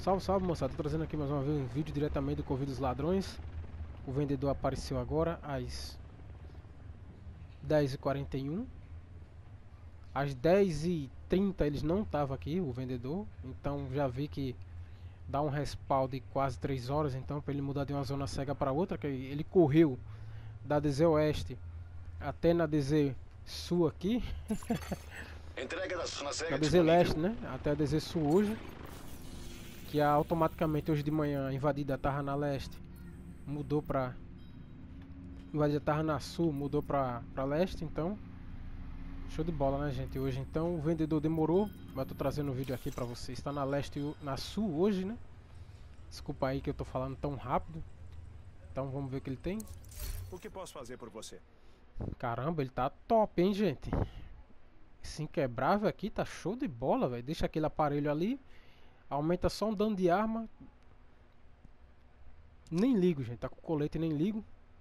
Salve, salve, moçada. Tô trazendo aqui mais uma vez um vídeo diretamente do Covil dos Ladrões. O vendedor apareceu agora às 10h41. Às 10h30 eles não estavam aqui, o vendedor. Então já vi que dá um respawn de quase 3 horas. Então para ele mudar de uma zona cega para outra, que ele correu da DZ Oeste até na DZ Sul aqui. Entrega da zona cega Na DZ disponível. Leste, né? Até a DZ Sul hoje. Que automaticamente hoje de manhã a invadida tava na leste, mudou pra... invadida tava na sul, mudou pra leste, então... show de bola, né, gente, hoje. Então o vendedor demorou, mas tô trazendo um vídeo aqui pra vocês. Está na leste e na sul hoje, né? Desculpa aí que eu tô falando tão rápido. Então vamos ver o que ele tem. O que posso fazer por você? Caramba, ele tá top, hein, gente. Esse inquebrável aqui tá show de bola, velho. Deixa aquele aparelho ali. Aumenta só um dano de arma. Nem ligo, gente. Tá com colete, nem ligo.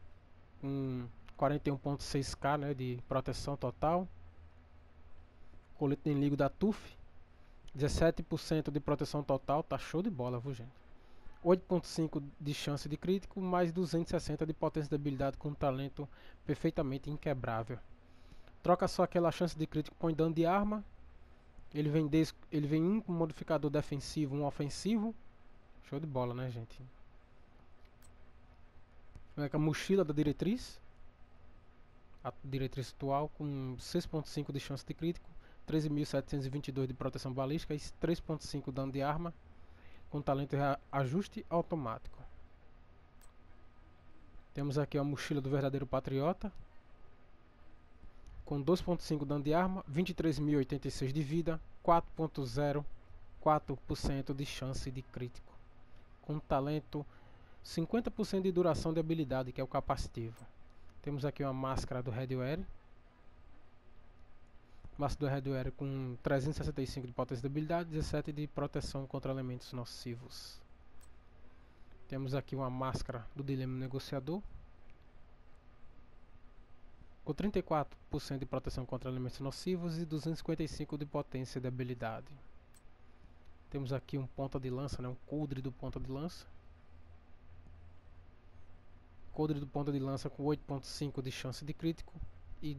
41.6k, né, de proteção total. Colete nem ligo da TUF. 17% de proteção total. Tá show de bola, viu, gente. 8.5 de chance de crítico. Mais 260 de potência de habilidade com um talento perfeitamente inquebrável. Troca só aquela chance de crítico, põe dano de arma. Ele vem um modificador defensivo, um ofensivo. Show de bola, né, gente? A mochila da diretriz. A diretriz atual com 6.5 de chance de crítico, 13.722 de proteção balística e 3.5 dano de arma. Com talento ajuste automático. Temos aqui a mochila do verdadeiro patriota. Com 2.5 dano de arma, 23.086 de vida, 4.04% de chance de crítico. Com talento 50% de duração de habilidade, que é o capacitivo. Temos aqui uma máscara do Redware. Máscara do Redware com 365 de potência de habilidade, 17 de proteção contra elementos nocivos. Temos aqui uma máscara do Dilema Negociador. Com 34% de proteção contra elementos nocivos e 255 de potência de habilidade. Temos aqui um ponta de lança, né, um coldre do ponta de lança. Coldre do ponta de lança com 8.5 de chance de crítico e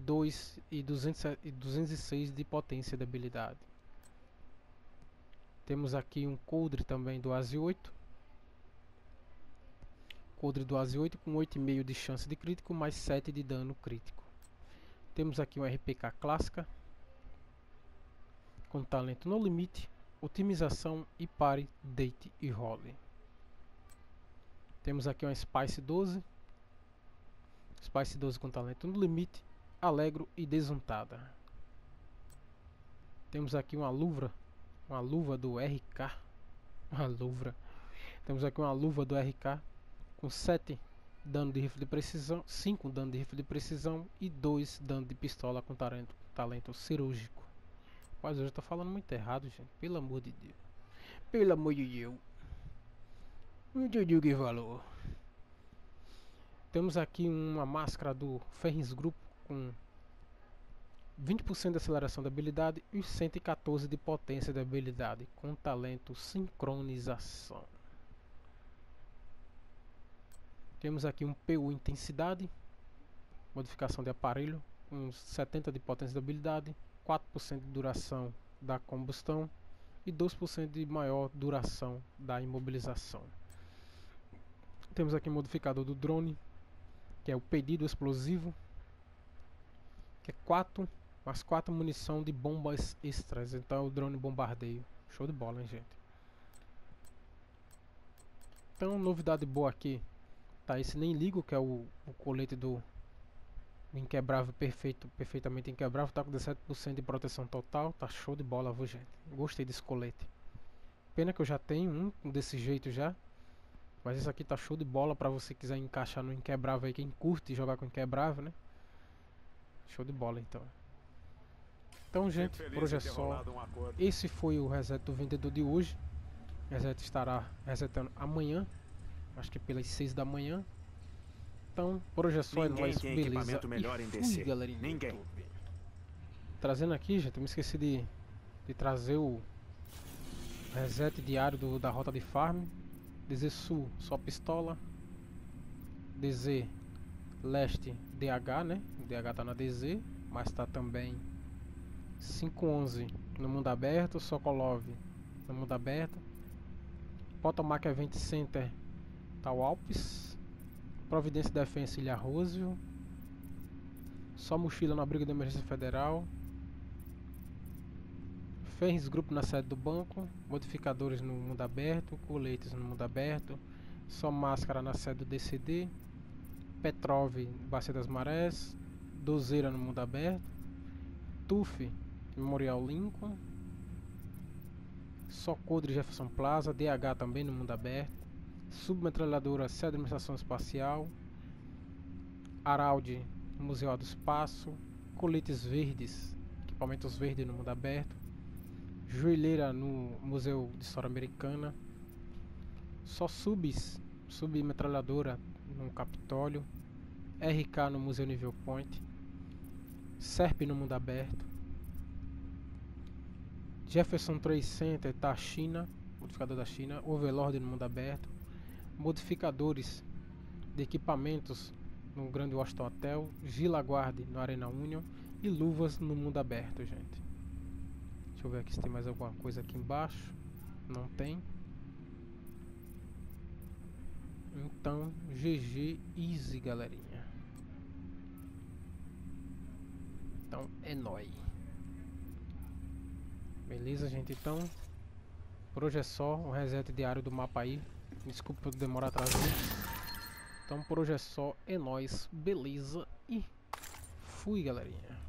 206 de potência de habilidade. Temos aqui um coldre também do ASI 8. Coldre do ASI 8 com 8,5 de chance de crítico mais 7 de dano crítico. Temos aqui um RPK clássica com talento no limite, otimização e pare, deite e role. Temos aqui uma Spice 12. Spice 12 com talento no limite, alegro e desuntada. Temos aqui uma luva do RK. Temos aqui uma luva do RK com 7 dano de rifle de precisão, 5 dano de rifle de precisão e 2 dano de pistola com talento cirúrgico. Mas eu já tô falando muito errado, gente. Pelo amor de Deus. Pelo amor de Deus. Não entendi o que falou. Temos aqui uma máscara do Ferris Group com 20% de aceleração da habilidade e 114 de potência da habilidade com talento sincronização. Temos aqui um PU intensidade, modificação de aparelho com 70 de potência de habilidade, 4% de duração da combustão e 2% de maior duração da imobilização. Temos aqui um modificador do drone, que é o pedido explosivo, que é 4 munição de bombas extras. Então é o drone bombardeio. Show de bola, hein, gente? Então, novidade boa aqui tá esse nem ligo, que é o colete do inquebrável, perfeitamente inquebrável. Tá com 17% de proteção total. Tá show de bola, viu, gente? Gostei desse colete. Pena que eu já tenho um desse jeito já. Mas esse aqui tá show de bola pra você quiser encaixar no inquebrável aí. Quem curte jogar com inquebrável, né? Show de bola, então. Então, gente, por hoje é só. Esse foi o reset do vendedor de hoje. O reset estará resetando amanhã. Acho que pelas 6 da manhã. Então, por hoje é só. Ninguém é nóis, tem beleza. equipamento melhor em Fui, DC. galerinha. Ninguém. Trazendo aqui, gente, eu me esqueci de trazer Reset diário da rota de farm. DZ Sul, só pistola. DZ Leste, DH, né? O DH tá na DZ, mas tá também 511 no mundo aberto. Sokolov no mundo aberto. Potomac Event Center tá o Alpes. Providência Defense Ilha Roosevelt. Só mochila na Briga de Emergência Federal. Ferris Group na sede do banco. Modificadores no mundo aberto. Coletes no mundo aberto. Só máscara na sede do DCD. Petrov, Bacia das Marés. Dozeira no mundo aberto. TUF, Memorial Lincoln. Socodre, Jefferson Plaza. DH também no mundo aberto. Submetralhadora, sede de administração espacial. Araldi, Museu do Espaço. Coletes verdes, equipamentos verdes no mundo aberto. Joelheira no Museu de História Americana. Só submetralhadora no Capitólio. RK no Museu Nível Point. SERP no mundo aberto. Jefferson Trade Center tá China, modificador da China. Overlord no mundo aberto. Modificadores de equipamentos no Grande Washington Hotel. Gila Guardi no Arena Union. E luvas no mundo aberto, gente. Deixa eu ver aqui se tem mais alguma coisa aqui embaixo. Não tem. Então, GG Easy, galerinha. Então, é nóis. Beleza, gente? Então, por hoje é só. Um reset diário do mapa aí. Desculpa por demorar a trazer. Então, por hoje é só. É nóis. Beleza. E fui, galerinha.